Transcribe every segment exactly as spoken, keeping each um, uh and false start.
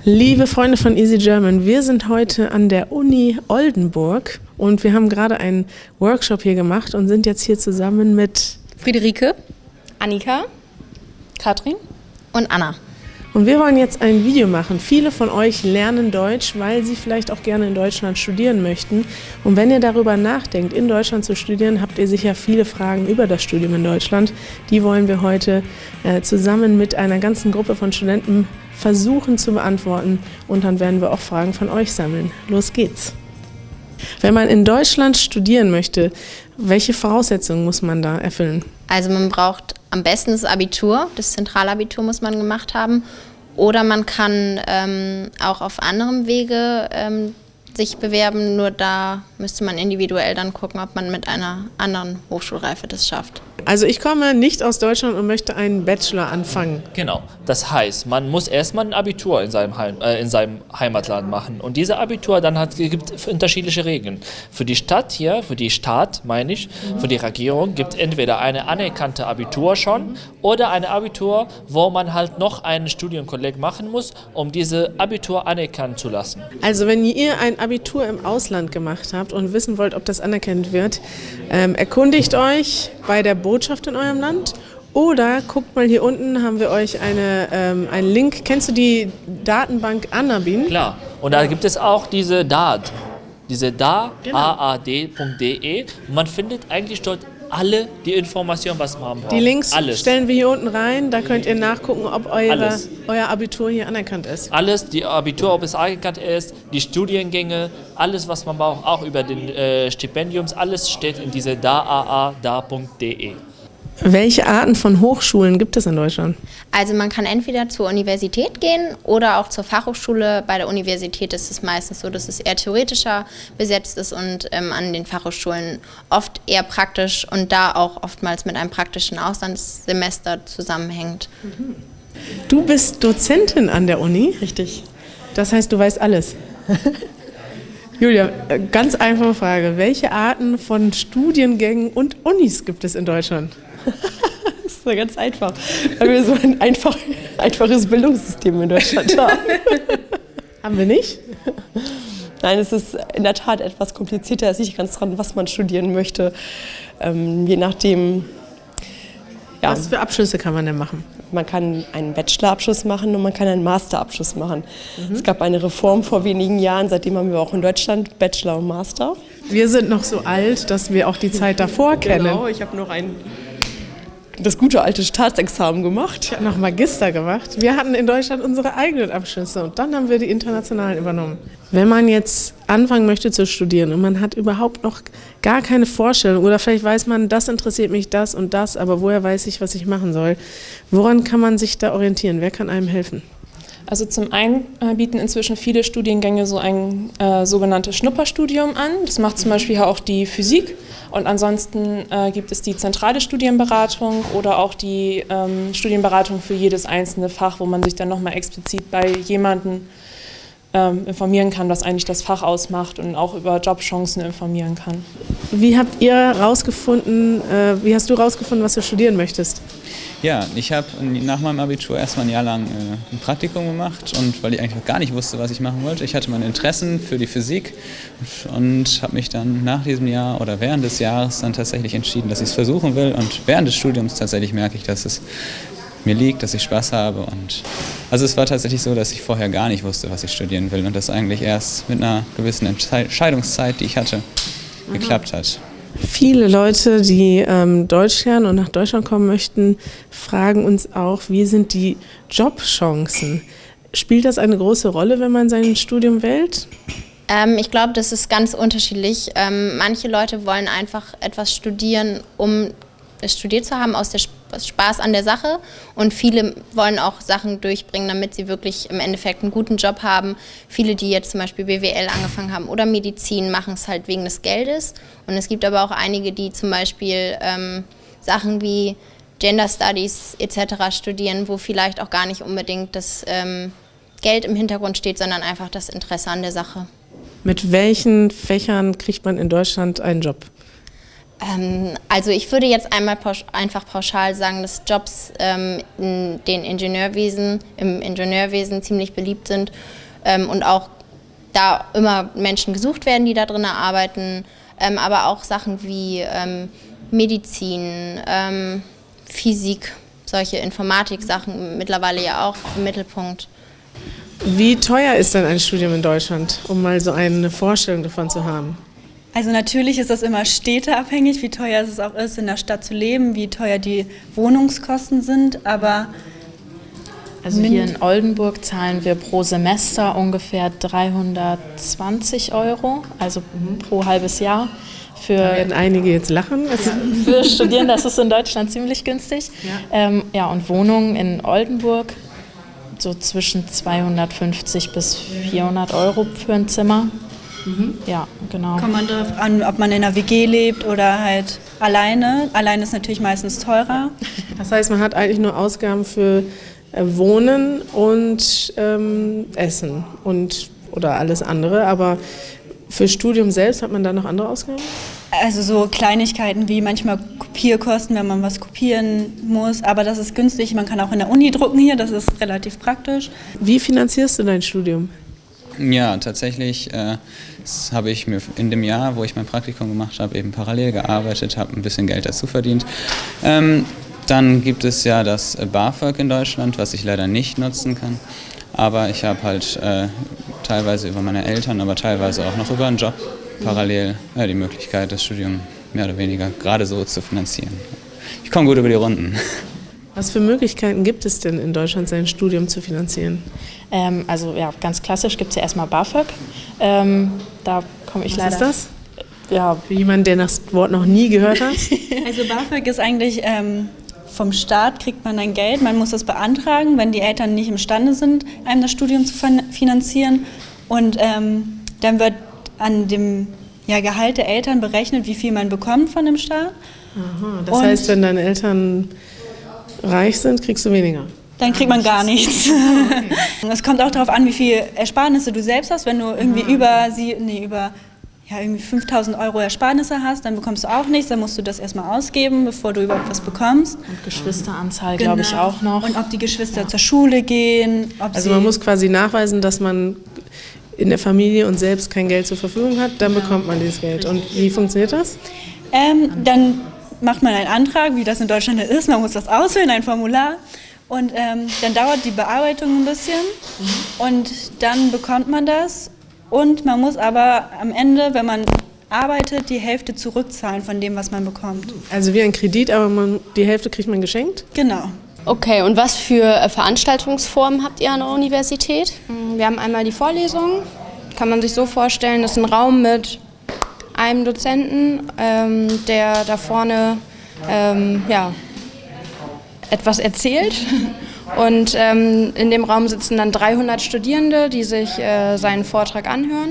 Liebe Freunde von Easy German, wir sind heute an der Uni Oldenburg und wir haben gerade einen Workshop hier gemacht und sind jetzt hier zusammen mit Friederike, Annika, Katrin und Anna. Und wir wollen jetzt ein Video machen. Viele von euch lernen Deutsch, weil sie vielleicht auch gerne in Deutschland studieren möchten. Und wenn ihr darüber nachdenkt, in Deutschland zu studieren, habt ihr sicher viele Fragen über das Studium in Deutschland. Die wollen wir heute äh, zusammen mit einer ganzen Gruppe von Studenten versuchen zu beantworten. Und dann werden wir auch Fragen von euch sammeln. Los geht's! Wenn man in Deutschland studieren möchte, welche Voraussetzungen muss man da erfüllen? Also man braucht am besten das Abitur, das Zentralabitur muss man gemacht haben. Oder man kann ähm, auch auf anderem Wege ähm, sich bewerben, nur da müsste man individuell dann gucken, ob man mit einer anderen Hochschulreife das schafft. Also ich komme nicht aus Deutschland und möchte einen Bachelor anfangen. Genau, das heißt, man muss erstmal ein Abitur in seinem, Heim, äh, in seinem Heimatland machen. Und diese Abitur dann hat, gibt es unterschiedliche Regeln. Für die Stadt hier, für die Staat meine ich, für die Regierung gibt es entweder eine anerkannte Abitur schon oder eine Abitur, wo man halt noch einen Studienkolleg machen muss, um diese Abitur anerkannt zu lassen. Also wenn ihr ein Abitur im Ausland gemacht habt und wissen wollt, ob das anerkannt wird, ähm, erkundigt euch bei der Botschaft in eurem Land oder guckt mal hier unten, haben wir euch eine, ähm, einen Link. Kennst du die Datenbank Annabin? Klar, und da gibt es auch diese D A D, diese D A D, Genau. A A D Punkt D E. Man findet eigentlich dort alle die Informationen, was man braucht. Die Links alles. stellen wir hier unten rein, da könnt ihr nachgucken, ob eure, Alles. euer Abitur hier anerkannt ist. Alles, die Abitur, ob es anerkannt ist, die Studiengänge, alles, was man braucht, auch über den äh, Stipendiums, alles steht in diese D A A D A Punkt D E. Welche Arten von Hochschulen gibt es in Deutschland? Also man kann entweder zur Universität gehen oder auch zur Fachhochschule. Bei der Universität ist es meistens so, dass es eher theoretischer besetzt ist und ähm, an den Fachhochschulen oft eher praktisch und da auch oftmals mit einem praktischen Auslandssemester zusammenhängt. Du bist Dozentin an der Uni? Richtig. Das heißt, du weißt alles. Julia, ganz einfache Frage. Welche Arten von Studiengängen und Unis gibt es in Deutschland? Das ist ja ganz einfach, weil wir so ein einfach, einfaches Bildungssystem in Deutschland haben. Haben wir nicht? Nein, es ist in der Tat etwas komplizierter. Es ist nicht ganz dran, was man studieren möchte. Ähm, je nachdem, ja, Was für Abschlüsse kann man denn machen? man kann einen Bachelorabschluss machen und man kann einen Masterabschluss machen. Mhm. Es gab eine Reform vor wenigen Jahren, seitdem haben wir auch in Deutschland Bachelor und Master. Wir sind noch so alt, dass wir auch die Zeit davor kennen. Genau, ich habe noch ein das gute alte Staatsexamen gemacht. Ich habe noch Magister gemacht. Wir hatten in Deutschland unsere eigenen Abschlüsse und dann haben wir die internationalen übernommen. Wenn man jetzt anfangen möchte zu studieren und man hat überhaupt noch gar keine Vorstellung oder vielleicht weiß man, das interessiert mich, das und das, aber woher weiß ich, was ich machen soll? Woran kann man sich da orientieren? Wer kann einem helfen? Also zum einen äh, bieten inzwischen viele Studiengänge so ein äh, sogenanntes Schnupperstudium an. Das macht zum Beispiel auch die Physik. Und ansonsten äh, gibt es die zentrale Studienberatung oder auch die ähm, Studienberatung für jedes einzelne Fach, wo man sich dann nochmal explizit bei jemandem ähm, informieren kann, was eigentlich das Fach ausmacht und auch über Jobchancen informieren kann. Wie habt ihr rausgefunden, äh, wie hast du rausgefunden, was du studieren möchtest? Ja, ich habe nach meinem Abitur erstmal ein Jahr lang äh, ein Praktikum gemacht und weil ich eigentlich noch gar nicht wusste, was ich machen wollte. Ich hatte meine Interessen für die Physik und habe mich dann nach diesem Jahr oder während des Jahres dann tatsächlich entschieden, dass ich es versuchen will. Und während des Studiums tatsächlich merke ich, dass es mir liegt, dass ich Spaß habe. Und also es war tatsächlich so, dass ich vorher gar nicht wusste, was ich studieren will und das eigentlich erst mit einer gewissen Entscheidungszeit, die ich hatte, geklappt hat. Viele Leute, die ähm, Deutsch lernen und nach Deutschland kommen möchten, fragen uns auch, wie sind die Jobchancen? Spielt das eine große Rolle, wenn man sein Studium wählt? Ähm, ich glaube, das ist ganz unterschiedlich. Ähm, manche Leute wollen einfach etwas studieren, um es studiert zu haben, aus der Spaß an der Sache. Und viele wollen auch Sachen durchbringen, damit sie wirklich im Endeffekt einen guten Job haben. Viele, die jetzt zum Beispiel B W L angefangen haben oder Medizin, machen es halt wegen des Geldes. Und es gibt aber auch einige, die zum Beispiel ähm, Sachen wie Gender Studies et cetera studieren, wo vielleicht auch gar nicht unbedingt das ähm, Geld im Hintergrund steht, sondern einfach das Interesse an der Sache. Mit welchen Fächern kriegt man in Deutschland einen Job? Ähm, also ich würde jetzt einmal pausch, einfach pauschal sagen, dass Jobs ähm, in den Ingenieurwesen, im Ingenieurwesen ziemlich beliebt sind ähm, und auch da immer Menschen gesucht werden, die da drin arbeiten, ähm, aber auch Sachen wie ähm, Medizin, ähm, Physik, solche Informatik-Sachen mittlerweile ja auch im Mittelpunkt. Wie teuer ist denn ein Studium in Deutschland, um mal so eine Vorstellung davon zu haben? Also natürlich ist das immer städteabhängig, wie teuer es auch ist, in der Stadt zu leben, wie teuer die Wohnungskosten sind, aber... Also hier in Oldenburg zahlen wir pro Semester ungefähr dreihundertzwanzig Euro, also pro halbes Jahr. Für, da werden einige jetzt lachen. Also für Studierende, das ist in Deutschland ziemlich günstig. Ja, ähm, ja und Wohnungen in Oldenburg so zwischen zweihundertfünfzig bis vierhundert Euro für ein Zimmer. Mhm. Ja, genau. Kommt man darauf an, ob man in einer W G lebt oder halt alleine. Alleine ist natürlich meistens teurer. Das heißt, man hat eigentlich nur Ausgaben für äh, Wohnen und ähm, Essen und oder alles andere, aber für Studium selbst hat man da noch andere Ausgaben? Also so Kleinigkeiten wie manchmal Kopierkosten, wenn man was kopieren muss, aber das ist günstig. Man kann auch in der Uni drucken hier, das ist relativ praktisch. Wie finanzierst du dein Studium? Ja, tatsächlich äh, habe ich mir in dem Jahr, wo ich mein Praktikum gemacht habe, eben parallel gearbeitet, habe ein bisschen Geld dazu verdient. Ähm, dann gibt es ja das BAföG in Deutschland, was ich leider nicht nutzen kann. Aber ich habe halt äh, teilweise über meine Eltern, aber teilweise auch noch über einen Job parallel äh, die Möglichkeit, das Studium mehr oder weniger gerade so zu finanzieren. Ich komme gut über die Runden. Was für Möglichkeiten gibt es denn in Deutschland, sein Studium zu finanzieren? Ähm, also ja, ganz klassisch gibt es ja erstmal BAföG. Ähm, da komme ich Was leider... ist das? Ja, für jemanden, der das Wort noch nie gehört hat? Also BAföG ist eigentlich... Ähm Vom Staat kriegt man dann Geld, man muss das beantragen, wenn die Eltern nicht imstande sind, einem das Studium zu finanzieren. Und ähm, dann wird an dem ja, Gehalt der Eltern berechnet, wie viel man bekommt von dem Staat. Aha, das Und heißt, wenn deine Eltern reich sind, kriegst du weniger? Dann kriegt man gar nichts. Es kommt auch darauf an, wie viel Ersparnisse du selbst hast. Wenn du irgendwie Aha. über, sie, nee, über ja, irgendwie fünftausend Euro Ersparnisse hast, dann bekommst du auch nichts, dann musst du das erstmal ausgeben, bevor du überhaupt was bekommst. Und Geschwisteranzahl, genau. glaube ich, auch noch. Und ob die Geschwister ja. zur Schule gehen. Ob also man muss quasi nachweisen, dass man in der Familie und selbst kein Geld zur Verfügung hat, dann ja. bekommt man dieses Geld. Und wie funktioniert das? Ähm, dann macht man einen Antrag, wie das in Deutschland ist, man muss das ausfüllen, ein Formular. Und ähm, dann dauert die Bearbeitung ein bisschen mhm. und dann bekommt man das. Und man muss aber am Ende, wenn man arbeitet, die Hälfte zurückzahlen von dem, was man bekommt. Also wie ein Kredit, aber man, die Hälfte kriegt man geschenkt? Genau. Okay, und was für Veranstaltungsformen habt ihr an der Universität? Wir haben einmal die Vorlesungen. Kann man sich so vorstellen, das ist ein Raum mit einem Dozenten, ähm, der da vorne ähm, ja, etwas erzählt. Und ähm, in dem Raum sitzen dann dreihundert Studierende, die sich äh, seinen Vortrag anhören.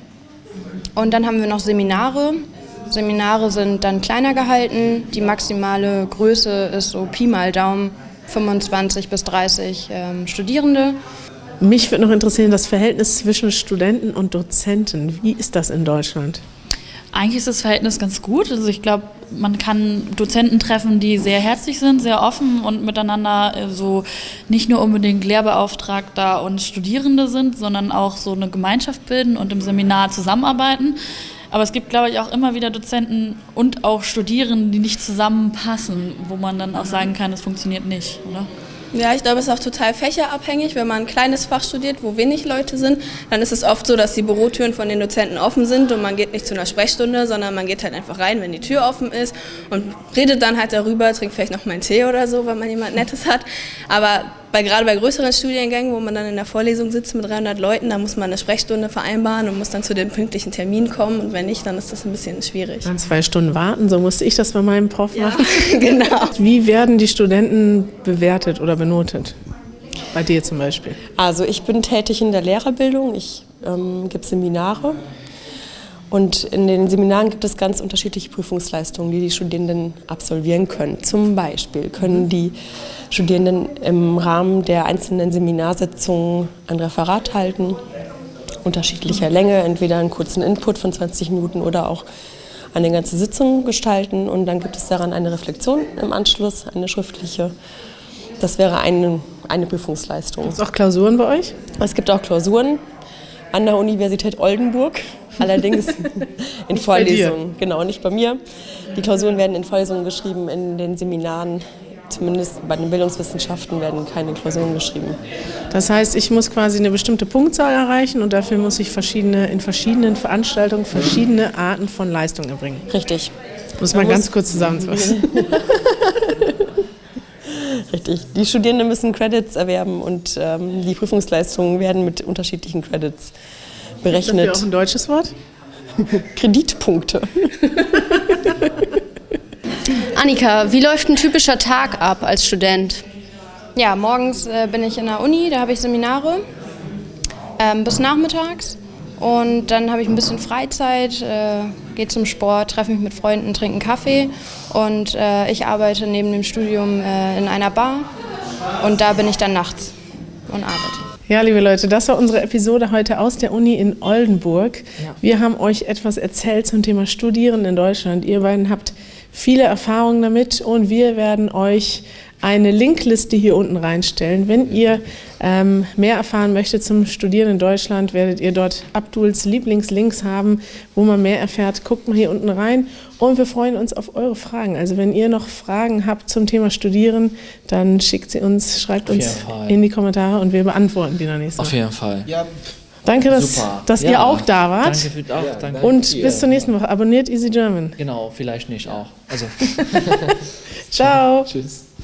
Und dann haben wir noch Seminare. Seminare sind dann kleiner gehalten. Die maximale Größe ist so Pi mal Daumen fünfundzwanzig bis dreißig ähm, Studierende. Mich würde noch interessieren, das Verhältnis zwischen Studenten und Dozenten. Wie ist das in Deutschland? Eigentlich ist das Verhältnis ganz gut. Also ich glaube, man kann Dozenten treffen, die sehr herzlich sind, sehr offen und miteinander so nicht nur unbedingt Lehrbeauftragter und Studierende sind, sondern auch so eine Gemeinschaft bilden und im Seminar zusammenarbeiten. Aber es gibt, glaube ich, auch immer wieder Dozenten und auch Studierende, die nicht zusammenpassen, wo man dann auch sagen kann, es funktioniert nicht, oder? Ja, ich glaube, es ist auch total fächerabhängig. Wenn man ein kleines Fach studiert, wo wenig Leute sind, dann ist es oft so, dass die Bürotüren von den Dozenten offen sind und man geht nicht zu einer Sprechstunde, sondern man geht halt einfach rein, wenn die Tür offen ist und redet dann halt darüber, trinkt vielleicht noch mal einen Tee oder so, wenn man jemand Nettes hat. Aber bei, gerade bei größeren Studiengängen, wo man dann in der Vorlesung sitzt mit dreihundert Leuten, da muss man eine Sprechstunde vereinbaren und muss dann zu dem pünktlichen Termin kommen. Und wenn nicht, dann ist das ein bisschen schwierig. Dann zwei Stunden warten, so musste ich das bei meinem Prof ja, machen. Genau. Wie werden die Studenten bewertet oder benotet? Bei dir zum Beispiel? Also ich bin tätig in der Lehrerbildung, ich ähm, gebe Seminare. Und in den Seminaren gibt es ganz unterschiedliche Prüfungsleistungen, die die Studierenden absolvieren können. Zum Beispiel können die Studierenden im Rahmen der einzelnen Seminarsitzungen ein Referat halten, unterschiedlicher Länge, entweder einen kurzen Input von zwanzig Minuten oder auch eine ganze Sitzung gestalten und dann gibt es daran eine Reflexion im Anschluss, eine schriftliche. Das wäre eine, eine Prüfungsleistung. Gibt es auch Klausuren bei euch? Es gibt auch Klausuren an der Universität Oldenburg, allerdings in Vorlesungen. Genau, nicht bei mir. Die Klausuren werden in Vorlesungen geschrieben, in den Seminaren, zumindest bei den Bildungswissenschaften, werden keine Klausuren geschrieben. Das heißt, ich muss quasi eine bestimmte Punktzahl erreichen und dafür muss ich verschiedene, in verschiedenen Veranstaltungen verschiedene Arten von Leistungen erbringen. Richtig. Muss man ganz kurz zusammenfassen. Richtig. Die Studierenden müssen Credits erwerben und ähm, die Prüfungsleistungen werden mit unterschiedlichen Credits berechnet. Ist dafür auch ein deutsches Wort? Kreditpunkte. Annika, wie läuft ein typischer Tag ab als Student? Ja, morgens äh, bin ich in der Uni, da habe ich Seminare ähm, bis nachmittags und dann habe ich ein bisschen Freizeit, äh, gehe zum Sport, treffe mich mit Freunden, trinke einen Kaffee und äh, ich arbeite neben dem Studium äh, in einer Bar und da bin ich dann nachts und arbeite. Ja, liebe Leute, das war unsere Episode heute aus der Uni in Oldenburg. Ja. Wir haben euch etwas erzählt zum Thema Studieren in Deutschland. Ihr beiden habt viele Erfahrungen damit und wir werden euch eine Linkliste hier unten reinstellen. Wenn ihr ähm, mehr erfahren möchtet zum Studieren in Deutschland, werdet ihr dort Abduls Lieblingslinks haben, wo man mehr erfährt. Guckt mal hier unten rein und wir freuen uns auf eure Fragen. Also wenn ihr noch Fragen habt zum Thema Studieren, dann schickt sie uns, schreibt uns in die Kommentare und wir beantworten die dann nächste Woche. Auf jeden Fall. Ja. Danke, dass, dass ja. ihr auch da wart. Danke für auch, ja, danke. Und ja. bis zur nächsten Woche. Abonniert Easy German. Genau, vielleicht nicht auch. Also. Ciao. Tschüss.